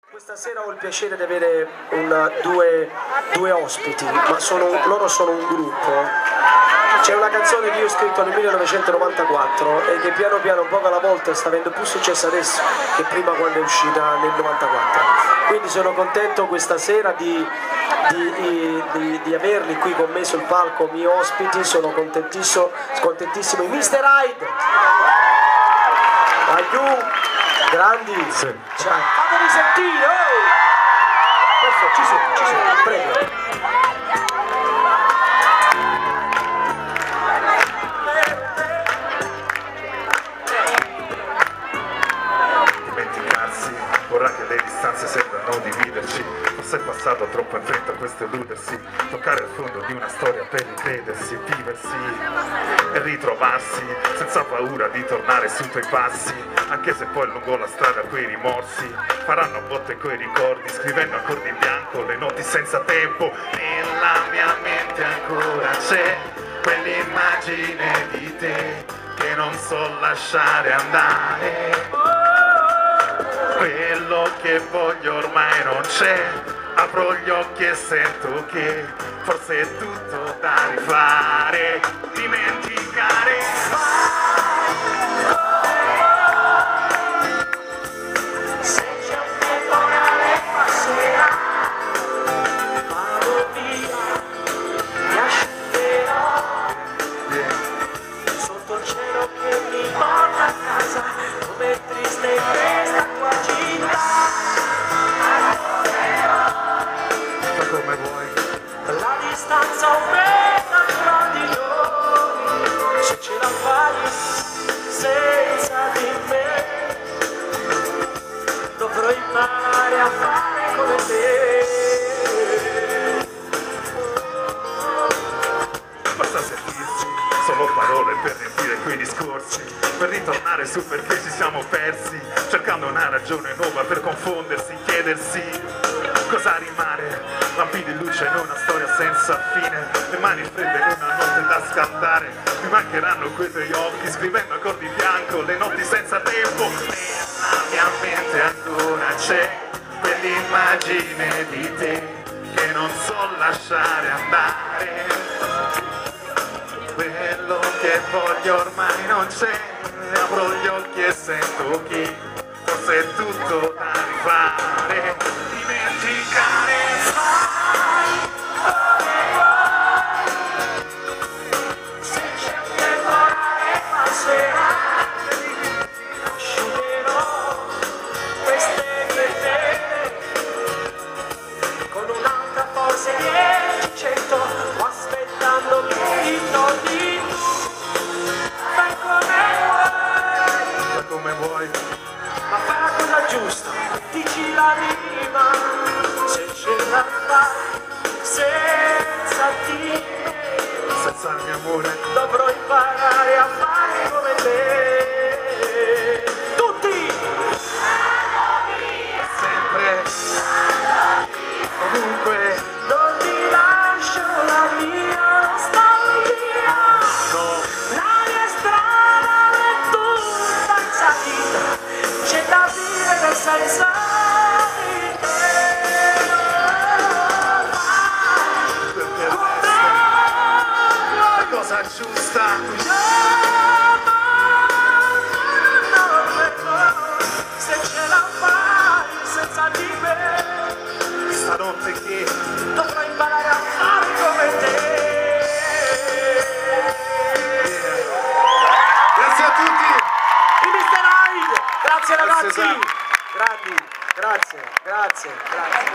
Questa sera ho il piacere di avere due ospiti, ma loro sono un gruppo. C'è una canzone che io ho scritto nel 1994 e che piano piano, un po' alla volta, sta avendo più successo adesso che prima quando è uscita nel 94. Quindi sono contento questa sera di averli qui con me sul palco, miei ospiti. Sono contentissimo, i Mr. Hyde, Aiù, grandi, sì. Ciao. Fatemi sentire, oh! Perfetto, ci sono, prego. Dimenticarsi, vorrà che le distanze sembrano dividerci. Forse è passato troppo in fretta questo eludersi, toccare il fondo di una storia per rivedersi, viversi e ritrovarsi, senza paura di tornare sui tuoi passi, anche se poi lungo la strada quei rimorsi faranno botte coi ricordi, scrivendo ancora in bianco le notti senza tempo. Nella mia mente ancora c'è quell'immagine di te che non so lasciare andare. Quello che voglio ormai non c'è, apro gli occhi e sento che forse è tutto da rifare, dimenticare. Se c'è un temporale passerà, vado via, mi asciugherò sotto il cielo che mi porta a casa, come triste questa tua città. Come vuoi, La distanza aumenta tra di noi, se ce la fai senza di me, dovrò imparare a fare come te. basta sentirsi, solo parole per riempire quei discorsi, per ritornare su perché ci siamo persi, cercando una ragione nuova per confondersi, chiedersi cosa rimane, lampi di luce in una storia senza fine, le mani fredde in una notte da scaldare, mi mancheranno quei tuoi occhi, scrivendo a cor di bianco le notti senza tempo. Nella mia mente ancora c'è quell'immagine di te che non so lasciare andare. Quello che voglio ormai non c'è, apro gli occhi e sento che forse è tutto da rifare, dimenticare. Se c'è un temporale passerà, asciugherò queste tue pene con un'altra forse 10-100, o aspettando che ritorni tu, fai Come vuoi, ma fai la cosa giusta, dici la rima, se ce la fai senza di me, senza il mio amore, dovrò imparare a fare come te. Tutti! sempre, comunque, Non ti lascio la mia nostalgia, no, la mia strada è tutta in salita, c'è da vivere senza di te. perché la cosa giusta. Se ce la fai senza di me, Stanotte che dovrò imparare a fare come te. grazie a tutti. I Mr. Hyde, grazie ragazzi, Esatto. grandi, grazie.